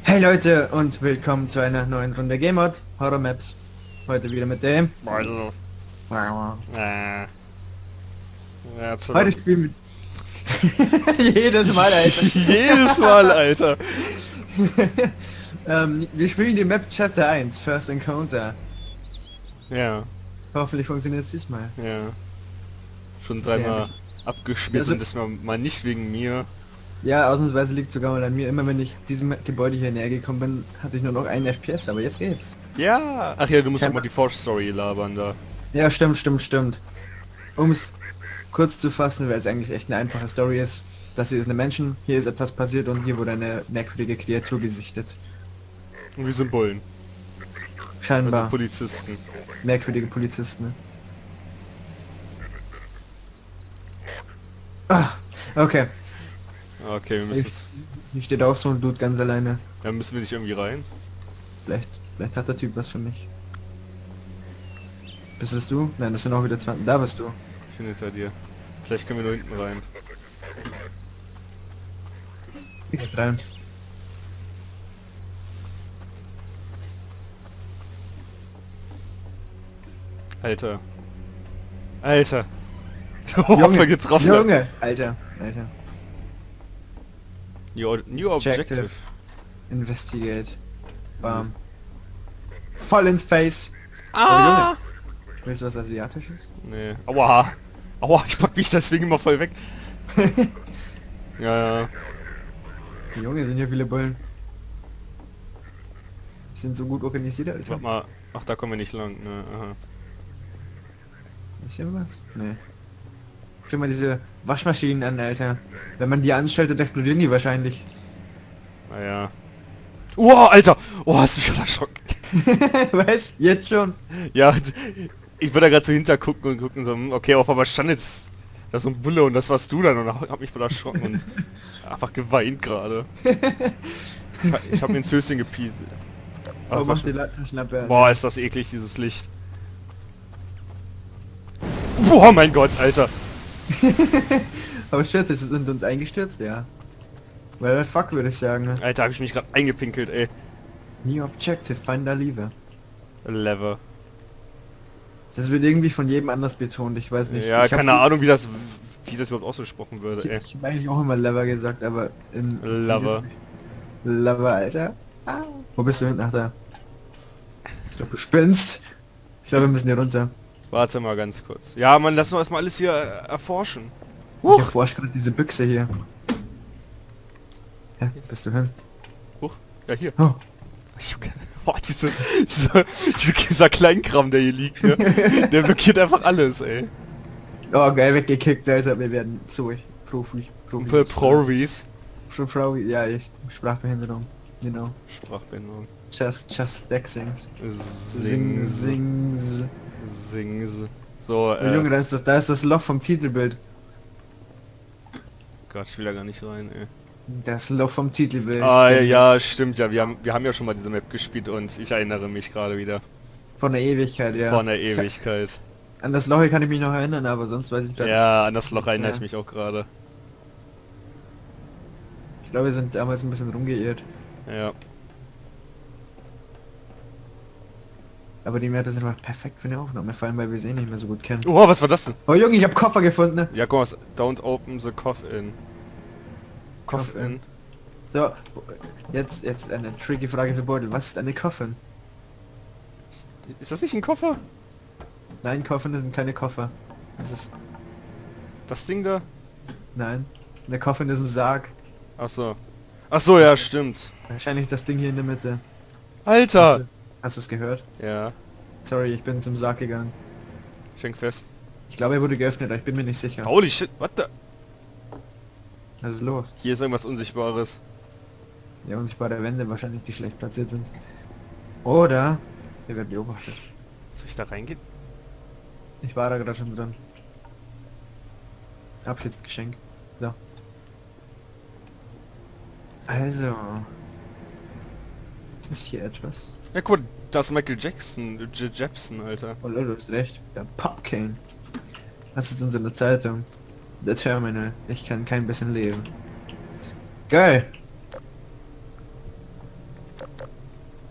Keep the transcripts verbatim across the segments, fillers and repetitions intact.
Hey Leute und willkommen zu einer neuen Runde Game Mode Horror Maps. Heute wieder mit dem. Beutel. Äh. Ja, zu Heute spielen wir jedes Mal, Alter. Jedes Mal, Alter. ähm, wir spielen die Map Chapter eins, First Encounter. Ja, Hoffentlich funktioniert es diesmal. ja. Schon dreimal Ja. abgeschmiert Also- und das war mal nicht wegen mir. Ja, ausnahmsweise liegt sogar mal an mir. Immer wenn ich diesem Gebäude hier näher gekommen bin, hatte ich nur noch einen F P S, aber jetzt geht's. Ja. Ach ja, du musst Ja. doch mal die Forge-Story labern da. Ja, stimmt, stimmt, stimmt. Um es kurz zu fassen, weil es eigentlich echt eine einfache Story ist. Das hier ist eine Menschen, hier ist etwas passiert und hier wurde eine merkwürdige Kreatur gesichtet. Und wir sind Bullen. Scheinbar. Also Polizisten. Merkwürdige Polizisten. Ne? Ah, okay. Okay, wir müssen jetzt... Hier steht auch so ein Dude ganz alleine. Ja, müssen wir nicht irgendwie rein? Vielleicht, vielleicht hat der Typ was für mich. Bist es du? Nein, das sind auch wieder zwanzig. Da bist du. Ich bin hinter dir. Vielleicht können wir nur hinten rein. Geht rein. Alter. Alter. Opfer getroffen. Junge! Alter, Alter. New, new Objective. Objective. Investigate. Bam. Voll ins Face. Ah! Willst du was Asiatisches? Nee. Aua. Aua, ich pack mich deswegen immer voll weg. Ja, ja. Junge, sind hier viele Bullen. Die sind so gut organisiert, Alter. Warte mal. Ach, da kommen wir nicht lang. Ne, aha. Ist hier was? Nee. Guck dir mal diese Waschmaschinen an, Alter. Wenn man die anstellt, dann explodieren die wahrscheinlich. Naja. Oh, Alter! Oh, hast du mich schon erschrocken. Was? Jetzt schon? Ja, ich würde da gerade so hintergucken und gucken so, hm, okay, auf einmal stand jetzt da so ein Bulle und das warst du dann und hab mich voll erschrocken und einfach geweint gerade. Ich hab mir ins Höschen gepieselt. Oh, mach die Taschenlampe an. Boah, ist das eklig, dieses Licht. Boah, mein Gott, Alter. Aber shit, das sind uns eingestürzt, ja. Well, fuck, würde ich sagen. Ne? Alter, hab ich mich gerade eingepinkelt, ey. New Objective, find a lever. Lever. Das wird irgendwie von jedem anders betont, ich weiß nicht. Ja, ich keine hab, Ahnung, wie das wie das überhaupt ausgesprochen würde, Ich, ey. ich hab eigentlich auch immer Lever gesagt, aber in... Lever. Lever, Alter. Ah. Wo bist du hin? Ach, da. Ich glaube, du spinnst. Ich glaube, wir müssen hier runter. Warte mal ganz kurz. Ja, man, lass uns erstmal alles hier äh, erforschen. Ich Huch! erforsche gerade diese Büchse hier. Ja, bist du hin? Huch. Ja, hier. Oh. Boah, diese, diese, diese, dieser Kleinkram, der hier liegt, ne? Der blockiert einfach alles, ey. Oh, geil, weggekickt, Alter. Wir werden zu euch. Profi. Profi. Für Provis. Pro, Pro, ja, ich. Sprachbehinderung. Genau. Sprachbehinderung. Just, just Dexings. Sing, Sing, sing. Sings. So, Oh, Junge, äh, da ist das, da ist das Loch vom Titelbild. Gott, ich will da gar nicht rein, ey. Das Loch vom Titelbild. Ah, ja, ja, stimmt, ja, wir haben, wir haben ja schon mal diese Map gespielt und ich erinnere mich gerade wieder. Von der Ewigkeit, ja. Von der Ewigkeit. An das Loch hier kann ich mich noch erinnern, aber sonst weiß ich gar nicht. Ja, an das Loch erinnere ich mich auch gerade. Ich glaube, wir sind damals ein bisschen rumgeirrt. Ja. Aber die Werte sind einfach perfekt für eine Aufnahme, vor allem weil wir sie eh nicht mehr so gut kennen. Oh, was war das denn? Oh Junge, ich habe Koffer gefunden. Ne? Ja, guck mal, don't open the coffin. Coffin. So, jetzt jetzt eine tricky Frage für Beutel. Was ist eine Coffin? Ist das nicht ein Koffer? Nein, Coffin sind keine Koffer. Das ist... Das Ding da? Nein, eine Coffin ist ein Sarg. Ach so. Ach so, ja, stimmt. Wahrscheinlich das Ding hier in der Mitte. Alter! Hast du es gehört? Ja, Sorry, ich bin zum Sarg gegangen. schenk fest. Ich glaube, er wurde geöffnet, aber ich bin mir nicht sicher. Holy shit, what the... Was ist los? Hier ist irgendwas Unsichtbares. Ja, unsichtbare Wände wahrscheinlich, die schlecht platziert sind. Oder wir werden beobachtet. Soll ich da reingehen? Ich war da gerade schon drin. Abschiedsgeschenk. So. Also. Ist hier etwas? Ja, guck mal, das ist Michael Jackson, J Jepsen, Alter. Oh Leute, du hast recht. Der Popcane. Das ist in so einer Zeitung. Der Terminal. Ich kann kein bisschen leben. Geil.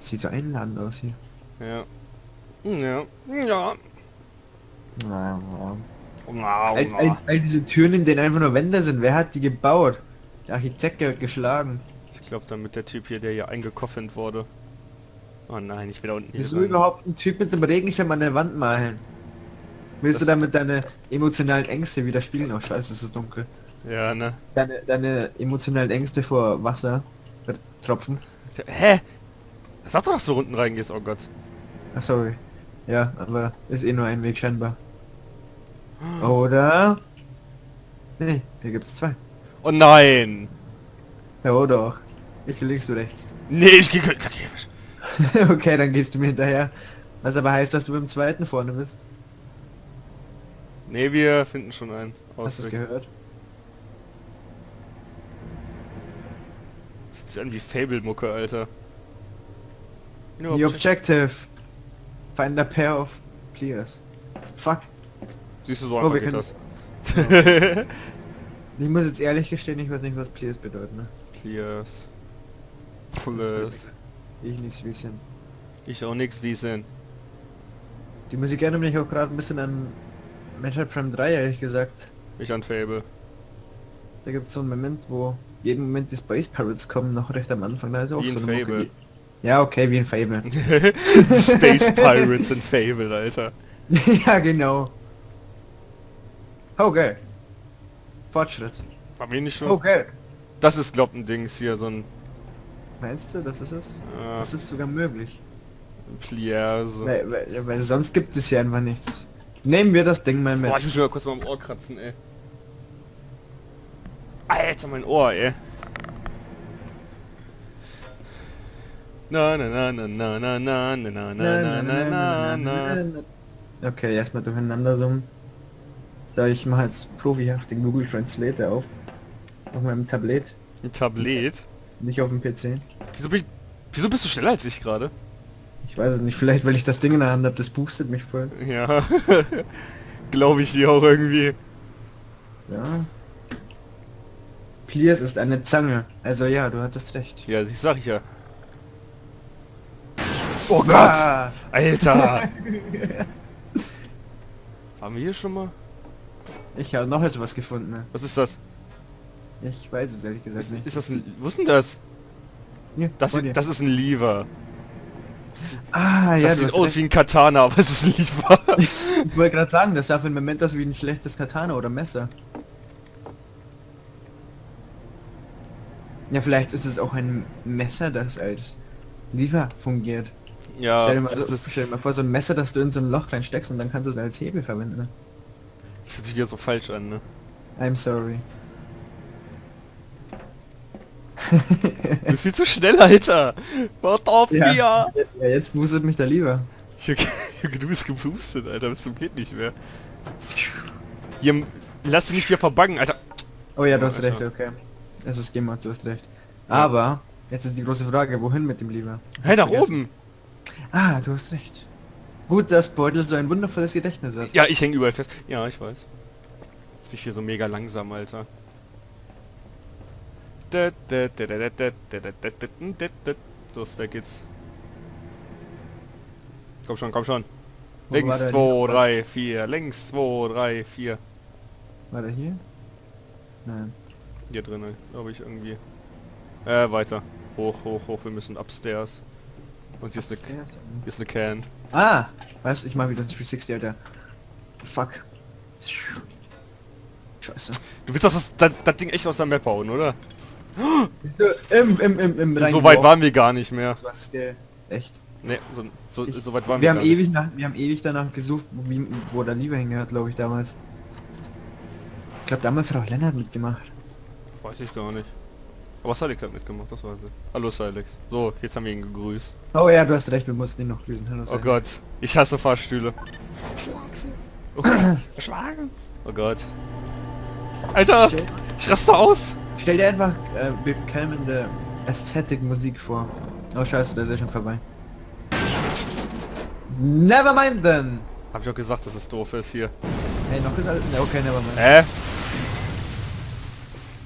sieht so einladend aus hier. Ja. Ja. Ja. Na, na. Na, All, all, all diese Türen, in denen einfach nur Wände sind, wer hat die gebaut? Der Architekt hat geschlagen. Ich glaube damit der Typ hier, der hier eingekoffert wurde. Oh nein, ich will da unten hier Bist du rein. überhaupt ein Typ mit dem Regenschirm an der Wand malen? Willst Das- du damit deine emotionalen Ängste wieder spielen? Oh scheiße, es ist dunkel. Ja, ne? Deine, deine emotionalen Ängste vor Wasser tropfen. Hä? Sag doch, dass du unten reingehst, oh Gott. Ach sorry. Ja, aber ist eh nur ein Weg scheinbar. Oder? Nee, hier gibt's zwei. Oh nein! Ja, oder doch. Ich links, du rechts. Nee, ich geh... Sag ich- Okay, dann gehst du mir hinterher. Was aber heißt, dass du beim zweiten vorne bist. Nee, wir finden schon einen. Hast du es Ausweg. gehört? Das hört sich an wie Fable-Mucke, Alter. Nur The Object- objective. Find a pair of players. Fuck. Siehst du, so Oh, einfach wir geht können- das. Ich muss jetzt ehrlich gestehen, ich weiß nicht, was players bedeuten. Ne? Clears. Das Plus. Ich nichts wissen. Ich auch nix wissen. Die Musik erinnert mich auch gerade ein bisschen an Metroid Prime drei, ehrlich gesagt. Ich an Fable. Da gibt es so einen Moment, wo jeden Moment die Space Pirates kommen, noch recht am Anfang. Da ist auch Wie so in eine Mucke, Fable. die- Ja, okay, wie in Fable. Space Pirates in Fable, Alter. Ja, genau. Okay. Fortschritt. Haben wir nicht schon? Okay. Das ist, glaub ein Dings hier, so ein... Meinst du, das ist es? Äh, Das ist sogar möglich. Pliers. Weil, weil, weil sonst gibt es ja einfach nichts. Nehmen wir das Ding mal mit. Boah, ich muss mir mal kurz mal am Ohr kratzen, ey. Alter, mein Ohr, ey. Na na na na na na na na na na na na na. Okay, erstmal durcheinander summen. So, ich mache jetzt profihaft den Google Translator auf. Auf meinem Tablet, Ein Tablet. nicht auf dem P C. Wieso, bin ich, wieso bist du schneller als ich gerade? Ich weiß es nicht, vielleicht weil ich das Ding in der Hand habe, das boostet mich voll. Ja. Glaube ich dir auch irgendwie. Ja. Pliers ist eine Zange. Also ja, du hattest recht. Ja, das sag ich ja. Oh Gott! Ah, Alter! Waren wir hier schon mal? ich habe noch etwas gefunden. Ne? Was ist das? Ich weiß es ehrlich gesagt Ist, nicht. ist das ein... Wo ist denn das? Hier, Das, vor dir. das ist ein Lever. Ah, ja, Das du sieht hast aus recht. wie ein Katana, aber es ist ein Lever. Ich wollte gerade sagen, das sah für einen Moment aus wie ein schlechtes Katana oder Messer. Ja, vielleicht ist es auch ein Messer, das als Lever fungiert. Ja, stell, dir mal das so, ist, stell dir mal vor, so ein Messer, das du in so ein Loch reinsteckst und dann kannst du es als Hebel verwenden. Ne? das hört sich wieder so falsch an, ne? I'm sorry. Du bist viel zu schnell, Alter! Wart auf Ja. mir! Ja, jetzt boostet mich der Lever. Junge, Junge, du bist geboostet, Alter, bis zum geht nicht mehr. Hier, lass dich nicht wieder verbuggen, Alter. Oh ja, du Oh, hast Alter. recht, okay. Es ist gemacht, du hast recht. Aber, jetzt ist die große Frage, wohin mit dem Lever? Hey, nach Vergessen. oben! Ah, du hast recht. Gut, dass Beutel so ein wundervolles Gedächtnis hat. Ja, ich hänge überall fest. Ja, ich weiß. Jetzt bin ich hier so mega langsam, Alter. Los, da geht's. Komm schon, komm schon. Wo war Links der zwei, Lever? drei, vier. Links zwei, drei, vier. War der hier? Nein. Hier drinnen, glaube ich, irgendwie. Äh, weiter. Hoch, hoch, hoch. Wir müssen upstairs. Und hier ist eine, hier Upstairs. ist eine Can. Ah! Was? Ich mach wieder dreihundertsechzig, Alter. Fuck. Scheiße. Du willst doch das, das, das Ding echt aus der Map hauen, oder? Bist du Im, im, im, im So reingeworfen? weit waren wir gar nicht mehr. Was, äh, echt? Ne, so, so, Ich- so weit waren wir, Wir haben gar ewig nicht. nach, wir haben ewig danach gesucht, wo, wie, wo der Lieber hingehört, glaube ich, damals. Ich glaube, damals hat auch Lennart mitgemacht. Weiß ich gar nicht. Aber Silex hat mitgemacht, das weiß ich. Hallo Silex. So, jetzt haben wir ihn gegrüßt. Oh ja, du hast recht, wir mussten ihn noch grüßen. Hallo, Oh Sam. Gott, ich hasse Fahrstühle. Oh Gott, schlagen. Oh Gott. Alter, Stell, ich raste aus. stell dir einfach äh, bekämmende Ästhetik-Musik vor. Oh scheiße, der ist ja schon vorbei. Never mind then! Hab ich auch gesagt, dass es doof ist hier. Hey, noch ist alles... ne, Okay, never mind. Hä?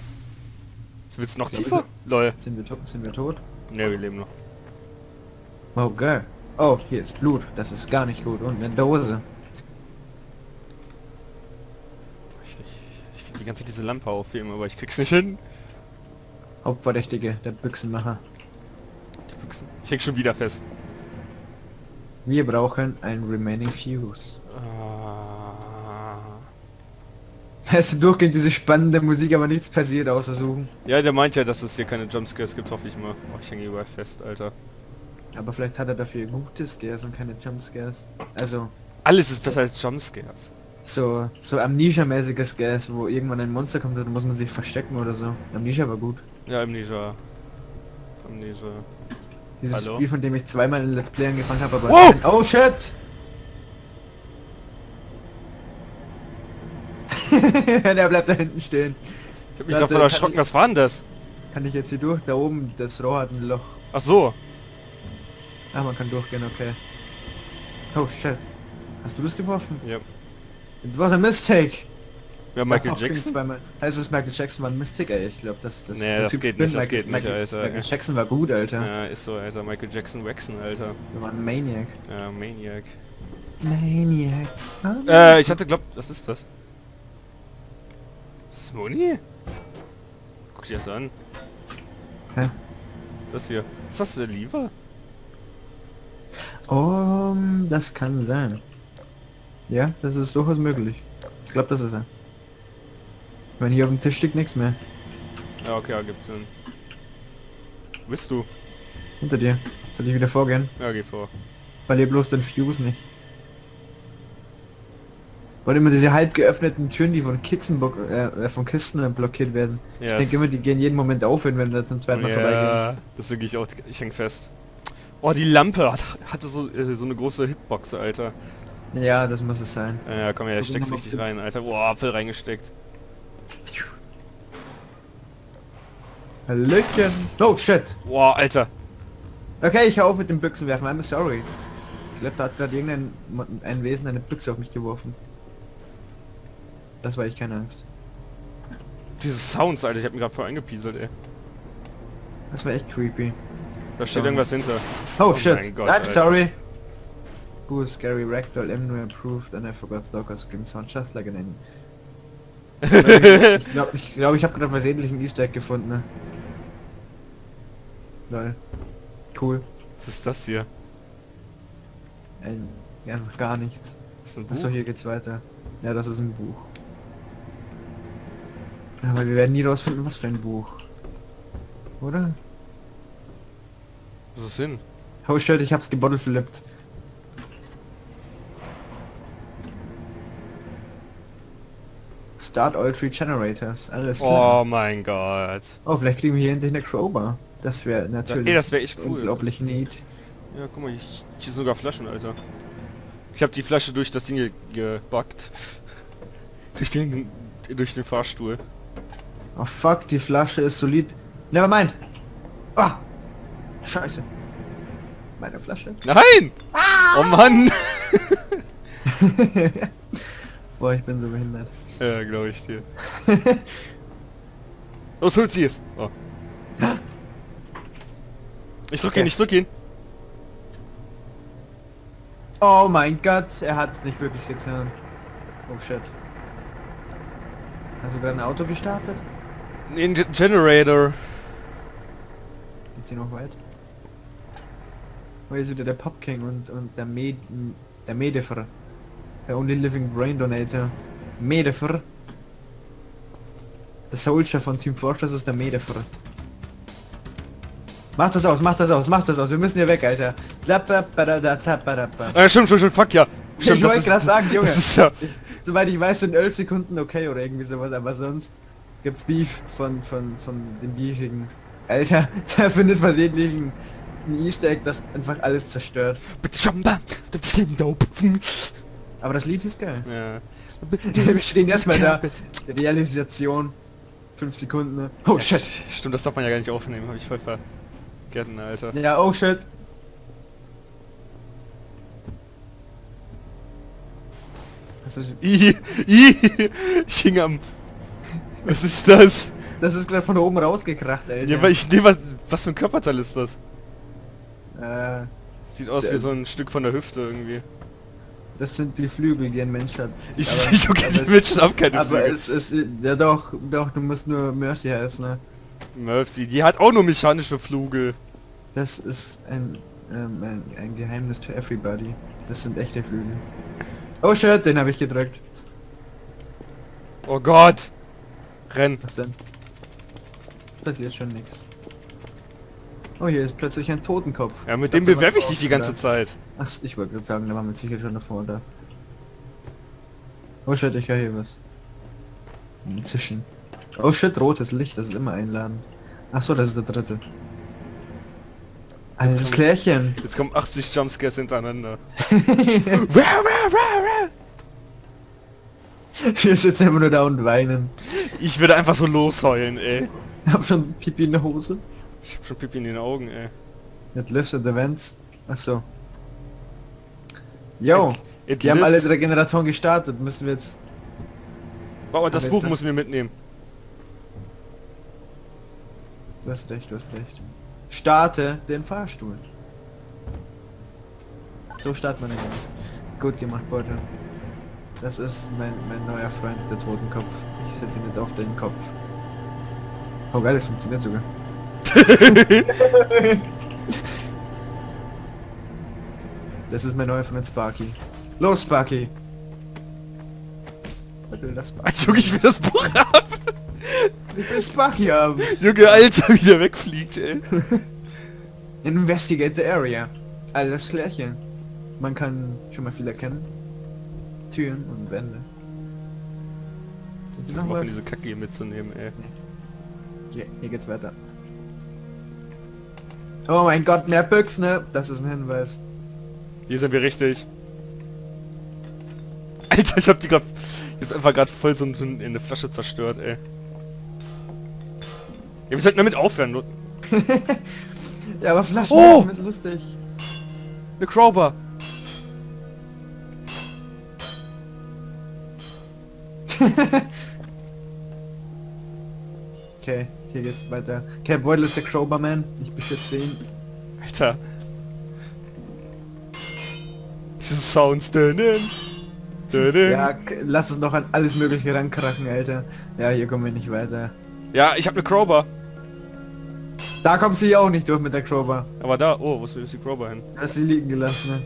Jetzt wird's noch Ja, tiefer? Lol. Sind wir, tot? Sind wir tot? Ne, wir leben noch. Oh, geil. Oh, hier ist Blut. Das ist gar nicht gut. Und eine Dose. Ich, ich, ich will die ganze Zeit diese Lampe aufheben, aber ich krieg's nicht hin. Hauptverdächtige, der Büchsenmacher. Die Büchsen. Ich häng schon wieder fest. Wir brauchen ein Remaining Fuse. Ah. Weißt du, durchgehend diese spannende Musik, aber nichts passiert außer suchen. Ja, der meint ja, dass es hier keine Jumpscares gibt, hoffe ich mal. Oh, ich hänge überall fest, Alter. Aber vielleicht hat er dafür gute Scares und keine Jumpscares. Also, Alles ist besser als Jumpscares. so, so Amnesia-mäßige Scares, wo irgendwann ein Monster kommt, dann muss man sich verstecken oder so. Amnesia war gut. Ja, Amnesia. Amnesia. Dieses Hallo? Spiel, von dem ich zweimal in Let's Play angefangen habe, aber... Wow! Oh shit! Der bleibt da hinten stehen. Ich hab mich Warte, davon erschrocken, kann was war denn das? Kann ich jetzt hier durch? Da oben, das Rohr hat ein Loch. Ach so. Ah, man kann durchgehen, okay. Oh shit. Hast du das geworfen? Ja. It was a mistake. Ja, Michael Ach, Jackson? Zweimal. Also es Michael Jackson war ein Mistake, ey. Ich glaube, das, das... Nee, der das Typ geht bin nicht, das Michael, geht nicht, Michael, Alter. Michael Jackson war gut, Alter. Ja, ist so, Alter. Michael Jackson Waxen, Alter. Der war ein Maniac. Ja, Maniac. Maniac. Äh, ich hatte glaubt, was ist das? Ist das Moni? Guck dir das an. Hä? Das hier. Ist das der Lever? Oh, das kann sein. Ja, das ist durchaus möglich. Ich glaube, das ist er. Ich meine, hier auf dem Tisch liegt nichts mehr. Ja, okay, ja, gibt's Sinn. Bist du? Hinter dir. Soll ich wieder vorgehen? Ja, geh vor. Verlier bloß den Fuse nicht. Weil immer diese halb geöffneten Türen, die von Kisten, äh, von Kisten blockiert werden. Ja, ich denke immer, die gehen jeden Moment auf, wenn wir da zum zweiten Mal vorbeigehen. Ja, deswegen ich auch, ich häng fest. Oh, die Lampe hat, hatte so, äh, so eine große Hitbox, Alter. Ja, das muss es sein. Ja, ja, komm her, Also steck's noch richtig noch- rein, Alter. Boah, voll reingesteckt. Hallöchen. Oh shit. Boah, Alter. Okay, ich hör auf mit dem Büchsenwerfen. I'm sorry. Ich glaube, da hat gerade irgendein Mo- ein Wesen eine Büchse auf mich geworfen. Das war ich, keine Angst. Diese Sounds, Alter, ich hab mir gerade voll eingepieselt, ey. Das war echt creepy. Da steht So. irgendwas hinter. Oh, Oh shit. mein Gott, I'm Alter. sorry. Ooh, scary ragdoll Eminem approved and I forgot Stalker scream sound just like an enemy. ich glaube, ich, glaub, ich habe gerade versehentlich ein Easter Egg gefunden. Ne? Lol. Cool. Was ist das hier? Ein, ja, noch gar nichts. Ist das ein Achso, Buch? hier geht's weiter. Ja, das ist ein Buch. Aber wir werden nie rausfinden, was für ein Buch. Oder? Was ist das hin? Oh shit, ich hab's gebottleflippt. Start all three generators. Alles klar. Oh mein Gott. Oh, vielleicht kriegen wir hier endlich eine Crowbar. Das wäre natürlich ey, das wär echt cool. unglaublich neat. Ja, guck mal, ich, hier sind sogar Flaschen, Alter. Ich habe die Flasche durch das Ding ge gebackt. durch den durch den Fahrstuhl. Oh fuck, die Flasche ist solid. Never mind. Ah! Scheiße. Meine Flasche. Nein! Oh Mann! Boah, ich bin so behindert. Ja, glaube ich dir. Los, holt sie es! Oh. Ich drück Okay. ihn, ich drück ihn! Oh mein Gott, er hat es nicht wirklich getan. Oh shit. Hast du gerade ein Auto gestartet? Den Ge- Generator. Geht's hier noch weit? Wo ist wieder der Pop King und, und der Med... der Medefer. Der Only Living Brain Donator. Medefer. Der Soldier von Team Fortress ist der Medefer. Mach das aus, mach das aus, mach das aus. Wir müssen hier weg, Alter. Ah, stimmt, stimmt, stimmt, fuck ja. Stimmt, Ich das wollte ist- gerade sagen, Junge. Das ist ja... Soweit ich weiß, sind elf Sekunden okay oder irgendwie sowas, aber sonst gibt's Beef von, von, von den Beefigen. Alter, da findet versehentlich ein, ein Easter Egg, das einfach alles zerstört. Aber das Lied ist geil. Ja. Wir stehen erstmal da. Realisation. fünf Sekunden. Ne? Oh shit. Stimmt, das darf man ja gar nicht aufnehmen, habe ich voll vergessen, Alter. Ja, oh shit. Das ist, I, I, ich hing am... Was ist das? das ist gerade von oben rausgekracht, Alter. Ja, weil ich, nee, was, was für ein Körperteil ist das? Äh, Sieht aus wie so ein Stück von der Hüfte irgendwie. Das sind die Flügel, die ein Mensch hat. Ich, Aber- ich okay, aber die es- Menschen haben keine Aber Flügel. es ist, ja doch, doch, du musst nur Mercy heißen, ne? Mercy, die hat auch nur mechanische Flügel. Das ist ein, ähm, ein, ein Geheimnis to everybody. Das sind echte Flügel. Oh shit, den habe ich gedrückt. Oh Gott! Renn. Was denn? Passiert schon nix. Oh, hier ist plötzlich ein Totenkopf. Ja, mit Ich dem glaub, der bewerbe ich war dich die vorher ganze da. Zeit. Ach, ich wollte gerade sagen, da war mit Sicherheit schon davor da. Oh shit, ich höre hier was. Ein Zischen. Oh shit, rotes Licht, das ist immer einladend. Ach so, das ist der dritte. Alter, das Klärchen. Jetzt kommen achtzig Jumpscares hintereinander. Wow, wow, wow, wow. Wir sitzen immer nur da und weinen. Ich würde einfach so losheulen, ey. Hab schon Pipi in der Hose. Ich hab schon Pipi in den Augen, ey. It lives at the vents. Ach so. Yo, It- it die haben alle lives- drei Generatoren gestartet. Müssen wir jetzt... Oh, das Aber Buch jetzt- muss ich mir mitnehmen. Du hast recht, du hast recht. Starte den Fahrstuhl. So startet man den nicht. Gut gemacht, Beutel. Das ist mein, mein neuer Freund, der Totenkopf. Ich setze ihn jetzt auf den Kopf. Oh geil, das funktioniert sogar. Das ist mein neuer Freund Sparky. Los, Sparky! Was will das Sparky? Junge, ich will das Buch haben. Ich will Sparky haben! Junge, Alter, wie der wegfliegt, ey. Investigate the area. Alles Klärchen. Man kann schon mal viel erkennen. Türen und Wände. Ist Ich noch mal was? von diese Kacke hier mitzunehmen, ey. Hier, hier geht's weiter. Oh mein Gott, mehr Büchsen, ne? Das ist ein Hinweis. Hier sind wir richtig. Alter, ich hab die grad jetzt einfach gerade voll so in eine Flasche zerstört, ey. Ja, wir sollten damit aufhören. Los. Ja, aber Flaschen Oh! ist lustig. Eine Crowbar. Okay, hier geht's weiter. Okay, Beutel ist der Crowbarman. Ich beschütze ihn. Alter. Diese Sounds. Dün, dün, dün, dün. Ja, k- lass uns noch an alles mögliche rankrachen, Alter. Ja, hier kommen wir nicht weiter. Ja, ich hab eine Crowbar. Da kommst du hier auch nicht durch mit der Crowbar. Aber da, oh, wo ist die Crowbar hin? Du hast sie liegen gelassen, ne?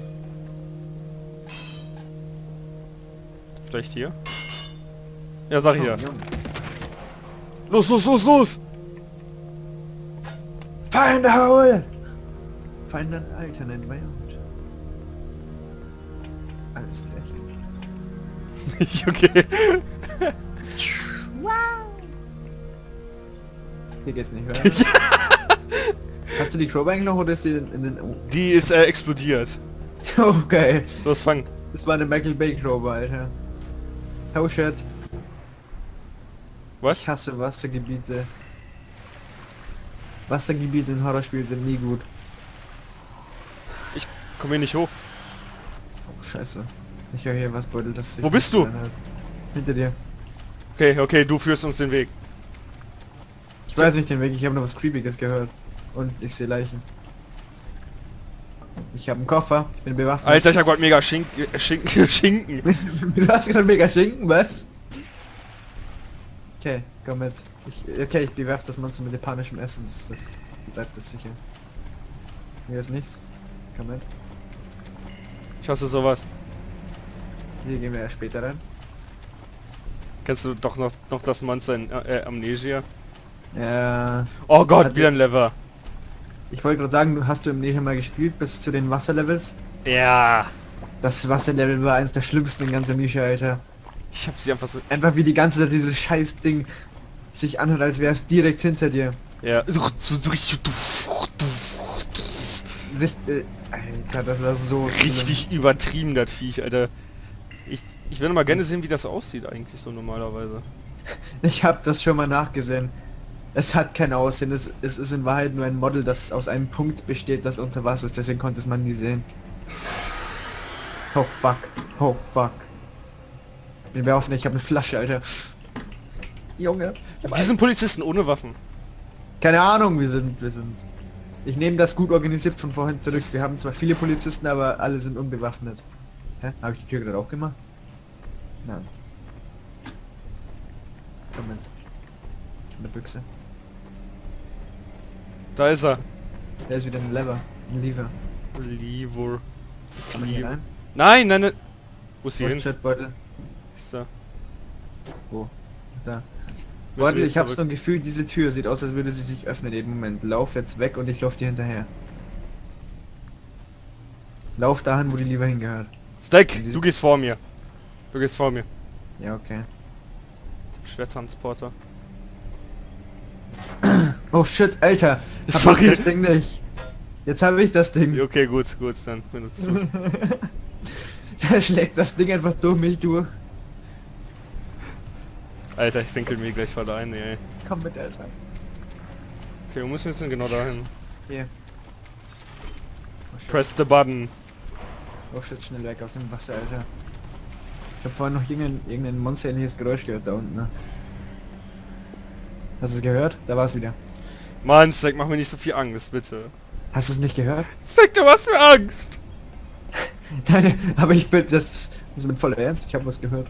Vielleicht hier? Ja, sag ich ja. Oh, Junge. Los, los, los, los! Find a hole! Find an alternate way out. Alles gleich. Okay. Hier geht's nicht weiter. Hast du die Crowbar eigentlich noch oder ist die in, in den... Oh, Die ist äh, explodiert. oh geil. Los, fang. Das war eine Michael Bay Crowbar, Alter. Oh shit. Was? Ich hasse Wassergebiete. Wassergebiete in Horrorspielen sind nie gut. Ich komm hier nicht hoch. Oh scheiße. Ich höre hier was Beutel, das sich Wo bist du? verändert. Hinter dir. Okay, okay, du führst uns den Weg. Ich weiß nicht den Weg, ich habe noch was Creepiges gehört. Und ich sehe Leichen. Ich habe einen Koffer, ich bin bewaffnet. Alter, ich hab grad mega Schink äh, Schinken. Schinken. Du hast gerade mega Schinken, was? Okay, komm mit. Ich, okay, ich bewerf das Monster mit japanischem Essen. Das, das bleibt das sicher. Hier ist nichts. Komm mit. Ich hasse sowas. Hier gehen wir ja später rein. Kennst du doch noch, noch das Monster in äh, Amnesia? Ja. Oh Gott, Hat wieder ein Lever. Ich wollte gerade sagen, hast du im Nähe mal gespielt bis zu den Wasserlevels? Ja. Das Wasserlevel war eins der schlimmsten in ganz Amnesia, Alter. Ich hab sie einfach so... Einfach wie die ganze Zeit dieses scheiß Ding sich anhört, als wäre es direkt hinter dir. Ja. So, so richtig... Richt, äh, Alter, das war so schlimm. Richtig übertrieben, das Viech, Alter. Ich, ich würde mal gerne sehen, wie das aussieht eigentlich so normalerweise. Ich habe das schon mal nachgesehen. Es hat kein Aussehen, es, es ist in Wahrheit nur ein Model, das aus einem Punkt besteht, das unter Wasser ist, deswegen konnte es man nie sehen. Oh fuck, oh fuck. Ich bin offen, ich habe eine Flasche, Alter. Junge. ich hab Wir sind Angst. Polizisten ohne Waffen. Keine Ahnung, wir sind, wir sind Ich nehme das gut organisiert von vorhin zurück. Das- Wir haben zwar viele Polizisten, aber alle sind unbewaffnet. Hä? Habe ich die Tür gerade aufgemacht? Nein. Moment. Ich hab eine Büchse. Da ist er. Da ist wieder ein Lever. Ein Lever. Lever. Kann man hier rein? Nein, nein, nein. Wo ist die Oh, hin? Chatbeutel. Ist da. Wo? Da. Müssen Warte, wir ich habe zurück? so ein Gefühl, diese Tür sieht aus, als würde sie sich öffnen jeden Moment. Lauf jetzt weg und ich lauf dir hinterher. Lauf dahin, wo die lieber hingehört. Stack, du gehst vor mir. Du gehst vor mir. Ja, okay. Schwertransporter. Oh shit, Alter. Hab Sorry. ich das Ding nicht. Jetzt habe ich das Ding. Okay, gut, gut, dann benutzt du es. Da schlägt das Ding einfach durch mich durch. Alter, ich winkel mir gleich voll ein, ey. Komm mit, Alter. Okay, wir müssen jetzt denn genau dahin. Hier. Oh shit. Press the button. Oh shit, schnell weg aus dem Wasser, Alter. Ich habe vorhin noch irgendein, irgendein monsterähnliches Geräusch gehört da unten, ne? Hast du es gehört? Da war es wieder. Mann, Stack, mach mir nicht so viel Angst, bitte. Hast du es nicht gehört? Stack, du machst mir Angst! Nein, aber ich bin, das, das ist mit voller Ernst, ich habe was gehört.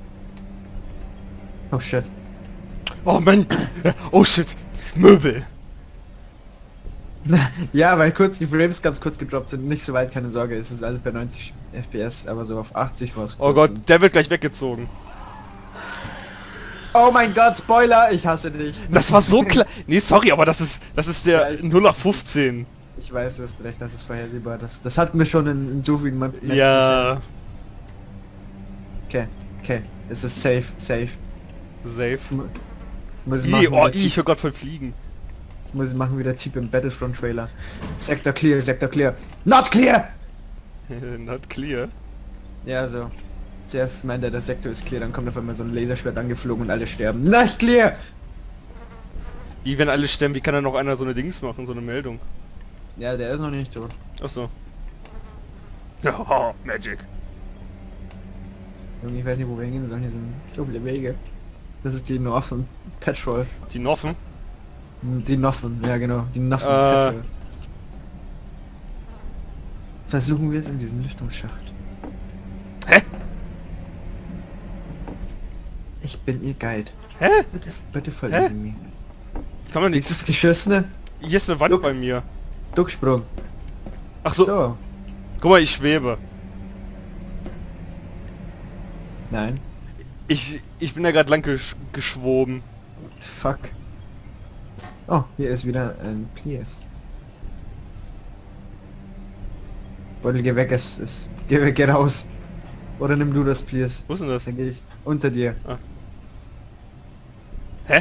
Oh shit. Oh Mann! Oh shit! Möbel! Ja, weil kurz die Frames ganz kurz gedroppt sind, nicht so weit, keine Sorge, es ist alles bei neunzig F P S, aber so auf achtzig war es. Oh Gott, der wird gleich weggezogen. Oh mein Gott, Spoiler, ich hasse dich. Das war so klar. Nee, sorry, aber das ist das ist der Ja, ich- null auf fünfzehn. Ich weiß, du hast recht, das ist vorhersehbar. Das, das hatten wir schon in, in so vielen Matches. Ja, Okay, okay, es ist safe, safe. safe. Jetzt muss ich I, machen, oh, wie der I, ich Typ- höre Gott voll fliegen. jetzt muss ich machen wie der Typ im Battlefront Trailer. Sector clear, Sector clear. Not clear! Not clear. Ja, so. Zuerst meint er, der Sektor ist clear, dann kommt auf einmal so ein Laserschwert angeflogen und alle sterben. Not clear! Wie wenn alle sterben, wie kann da noch einer so eine Dings machen, so eine Meldung? Ja, der ist noch nicht tot. Ach so. Oh, Magic. Junge, ich weiß nicht, wo wir hingehen sollen. Hier sind so viele Wege. Das ist die Northern Patrol. Die Noffen? Die Northern, ja genau. Die Northern Äh. Patrol. Versuchen wir es in diesem Lüftungsschacht. Hä? Ich bin ihr Guide. Hä? Bitte, bitte folgen Hä? Sie mir. Kann man Nichts nichts. ist geschossene. Hier ist eine Wand Look. bei mir. Ducksprung. Ach so. So. Guck mal, ich schwebe. Nein. Ich ich bin da gerade lang gesch geschwoben. Fuck. Oh, hier ist wieder ein Pliers. Beutel, geh weg, es ist. Geh weg, geh raus. Oder nimm du das Pliers. Wo ist denn das? Dann gehe ich unter dir. Hä?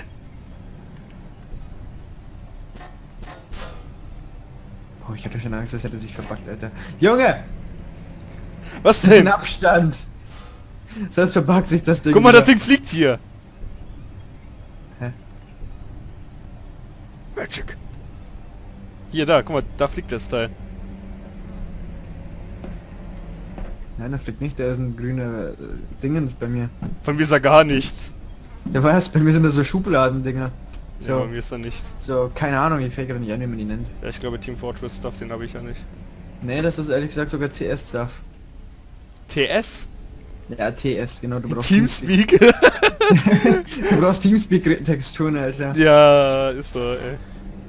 Oh, ich hatte schon Angst, das hätte sich verbuggt, Alter. Junge! Was Das ist ein denn? Abstand! Sonst verbuggt sich das Ding. Guck mal, wieder. das Ding fliegt hier. Hä? Magic. Hier, da, guck mal, da fliegt das Teil. Nein, das fliegt nicht, da ist ein grüner äh, Dingen bei mir. Von mir ist da gar nichts. Der weiß, bei mir sind das so Schubladen-Dinger. Ja, So, bei mir ist da nichts. so, keine Ahnung, ich fällt gerade nicht ein, wie man die nennt. Ja, ich glaube Team Fortress Stuff, den habe ich ja nicht. Nee, das ist ehrlich gesagt sogar T S-Stuff. T S? Ja, T S, genau, du brauchst Teamspeak? Du brauchst Teamspeak-Texturen, Alter. Ja, ist so, ey.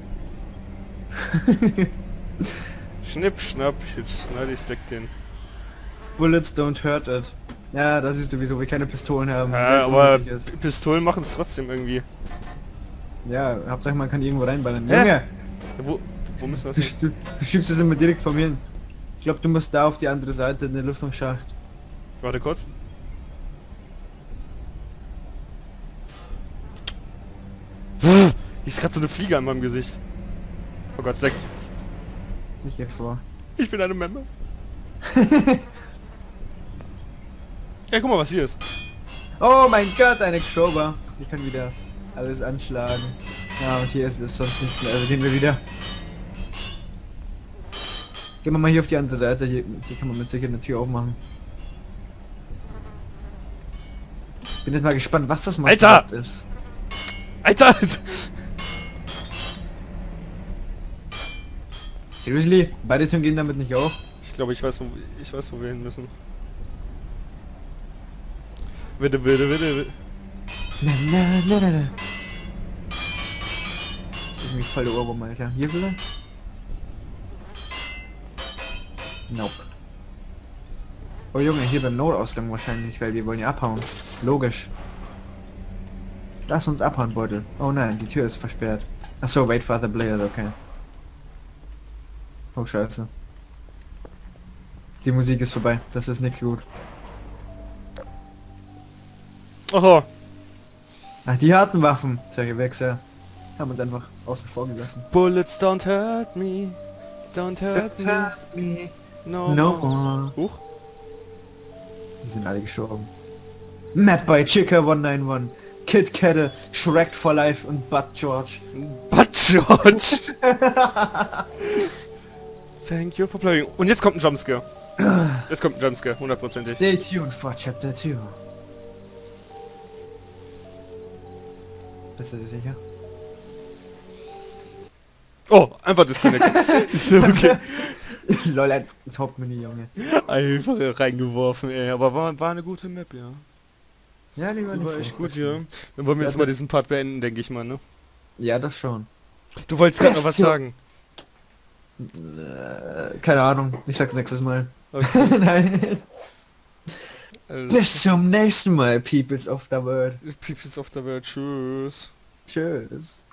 Schnipp, schnapp, jetzt schneide ich Stack den. Bullets don't hurt it. Ja, das ist sowieso, wir keine Pistolen haben. Ja, wenn's aber unmöglich ist. Pistolen machen es trotzdem irgendwie. Ja, Hauptsache man kann irgendwo reinballern. Hä? Junge, Ja, wo, wo müssen wir du, das? du, du schiebst es immer direkt vor mir hin. Ich glaube, du musst da auf die andere Seite in den Lüftungsschacht. Warte kurz. Hier ist gerade so eine Fliege an meinem Gesicht. Oh Gott, Stack. Ich geh vor. Ich bin eine Memme. Ja, guck mal, was hier ist. Oh mein Gott, eine Crowbar. Wir können wieder alles anschlagen. Ja, und hier ist es sonst nichts mehr. Also gehen wir wieder. Gehen wir mal hier auf die andere Seite. Hier, hier kann man mit Sicherheit eine Tür aufmachen. Bin jetzt mal gespannt, was das Monster Alter! überhaupt ist. Alter! Seriously? Beide Türen gehen damit nicht auf? Ich glaube, ich weiß, wo, ich weiß, wo wir hin müssen. Bitte, bitte, bitte, bitte. Na, na, na, na, na. Das ist mich voll der Ohrwurm, Alter. Hier vielleicht? Nope. Oh Junge, hier beim Notausgang wahrscheinlich, weil wir wollen ja abhauen. Logisch. Lass uns abhauen, Beutel. Oh nein, die Tür ist versperrt. Achso, wait for the blade, okay. Oh scheiße. Die Musik ist vorbei, das ist nicht gut. Oho. Ach, die harten Waffen, solche Wichser, haben uns einfach außen vor gelassen. Bullets don't hurt me. Don't hurt me. me. No, No more. more. Huch. Die sind alle gestorben. Map by Chica one nine one, Kid Kette, Shrek for Life und Bud George. But George. Thank you for playing. Und jetzt kommt ein Jumpscare. Jetzt kommt ein Jumpscare, hundertprozentig. Stay tuned for Chapter two. Bist du dir sicher? Oh, einfach disconnected. Ist okay. Lol, ein Hauptmenü, Junge. Einfach reingeworfen, ey. Aber war, war eine gute Map, ja. Ja, die war, Die nicht war echt schlecht. gut, ja. Dann wollen wir Ja, jetzt mal das- diesen Part beenden, denke ich mal, ne? Ja, das schon. Du wolltest gerade noch was Beste- sagen. Äh, keine Ahnung, ich sag's nächstes Mal. Okay. Nein. Alles Bis zum nächsten Mal, Peoples of the World. Peoples of the World, tschüss. Tschüss.